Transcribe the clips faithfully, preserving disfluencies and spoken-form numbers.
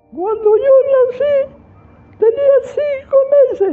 Cuando yo nací, tenía cinco meses.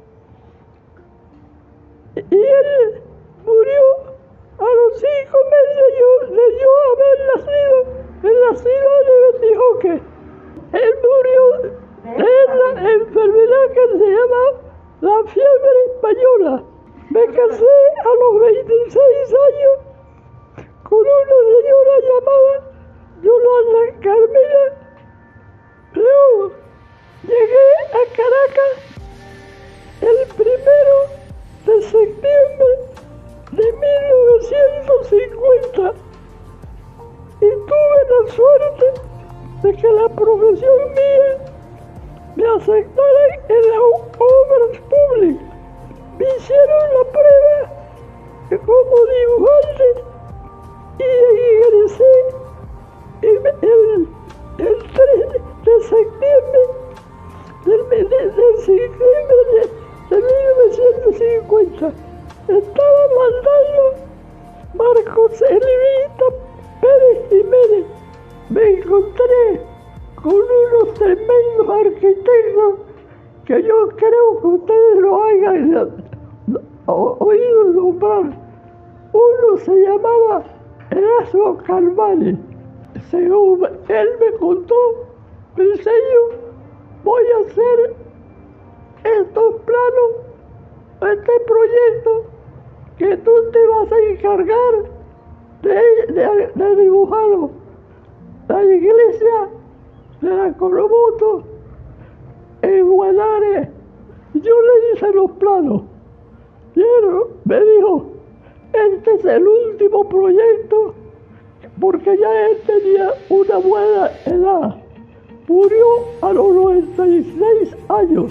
Y él murió a los cinco meses. Yo, de yo haber nacido en la ciudad de Betijoque. Él murió de la enfermedad que se llama la fiebre española. Me casé a los veintiséis años con una señora llamada Yolanda Carmela León. Llegué a Caracas el primero de septiembre de mil novecientos cincuenta y tuve la suerte de que la profesión mía me aceptara en las obras públicas. Me hicieron la prueba como dibujante y egresé el, el, el tres de septiembre del, del, del septiembre de, de mil novecientos cincuenta. Estaba mandando Marcos Elivita Pérez Jiménez. Me encontré con unos tremendos arquitectos que yo creo que ustedes lo hayan oído nombrar. Uno se llamaba Erasmo Carvalho. Según él me contó, pensé yo, voy a hacer estos planos, este proyecto, que tú te vas a encargar de, de, de dibujarlo. La iglesia de la Coromoto en Guanare. Yo le hice los planos. Y él me dijo, este es el último proyecto, porque ya él tenía una buena edad. Murió a los noventa y seis años.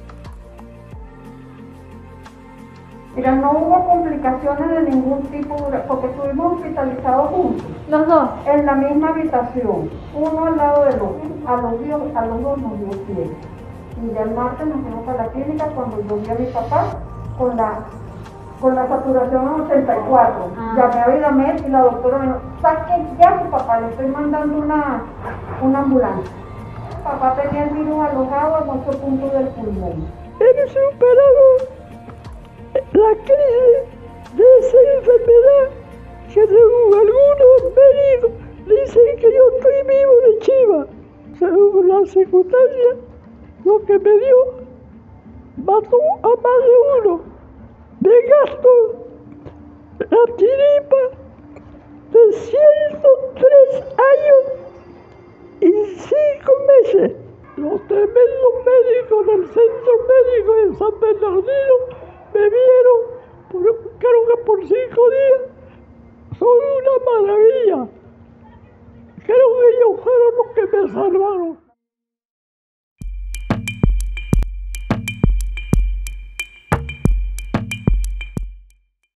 Mira, no hubo complicaciones de ningún tipo, porque estuvimos hospitalizados juntos. ¿Los dos? En la misma habitación, uno al lado del otro. A los, dios, a los dos nos dio fiebre. Y del martes nos fuimos a la clínica cuando yo vi a mi papá con la, con la saturación en ochenta y cuatro. Ah. Llamé a Vidamed y la doctora me dijo, saque ya a su papá, le estoy mandando una, una ambulancia. Papá tenía el virus alojado en ocho puntos del pulmón. He superado la crisis de esa enfermedad que según algunos médicos dicen que yo estoy vivo de chiva. Según la circunstancia, lo que me dio mató a más de uno. Me gasto la tiripa de ciento tres años y cinco meses. Los tremendos médicos del centro médico de San Bernardino me vieron, por, creo que por cinco días. Son una maravilla. Creo que ellos fueron los que me salvaron.